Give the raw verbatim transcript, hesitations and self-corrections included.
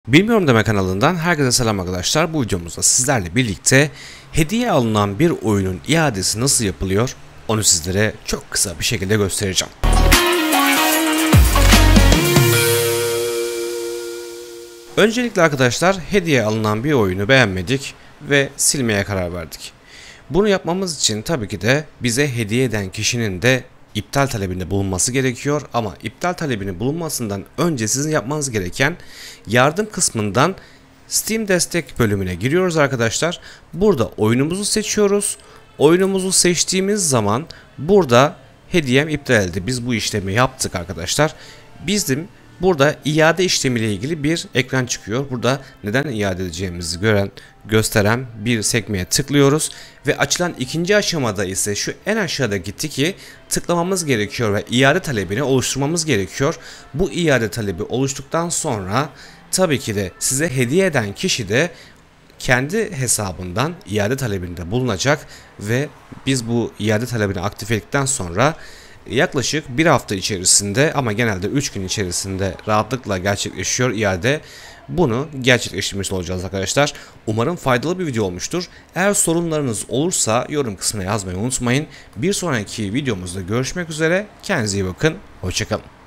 Bilmiyorum Deme kanalından herkese selam arkadaşlar. Bu videomuzda sizlerle birlikte hediye alınan bir oyunun iadesi nasıl yapılıyor onu sizlere çok kısa bir şekilde göstereceğim. Öncelikle arkadaşlar hediye alınan bir oyunu beğenmedik ve silmeye karar verdik. Bunu yapmamız için tabii ki de bize hediye eden kişinin de iptal talebinde bulunması gerekiyor, ama iptal talebinin bulunmasından önce sizin yapmanız gereken yardım kısmından Steam destek bölümüne giriyoruz arkadaşlar. Burada oyunumuzu seçiyoruz. Oyunumuzu seçtiğimiz zaman burada hediyem iptal edildi. Biz bu işlemi yaptık arkadaşlar. Bizim burada iade işlemiyle ilgili bir ekran çıkıyor. Burada neden iade edeceğimizi gören, gösteren bir sekmeye tıklıyoruz ve açılan ikinci aşamada ise şu en aşağıdaki tiki tıklamamız gerekiyor ve iade talebini oluşturmamız gerekiyor. Bu iade talebi oluştuktan sonra tabii ki de size hediye eden kişi de kendi hesabından iade talebinde bulunacak ve biz bu iade talebini aktif ettikten sonra yaklaşık bir hafta içerisinde, ama genelde üç gün içerisinde rahatlıkla gerçekleşiyor iade. Bunu gerçekleştirmiş olacağız arkadaşlar. Umarım faydalı bir video olmuştur. Eğer sorunlarınız olursa yorum kısmına yazmayı unutmayın. Bir sonraki videomuzda görüşmek üzere. Kendinize iyi bakın. Hoşçakalın.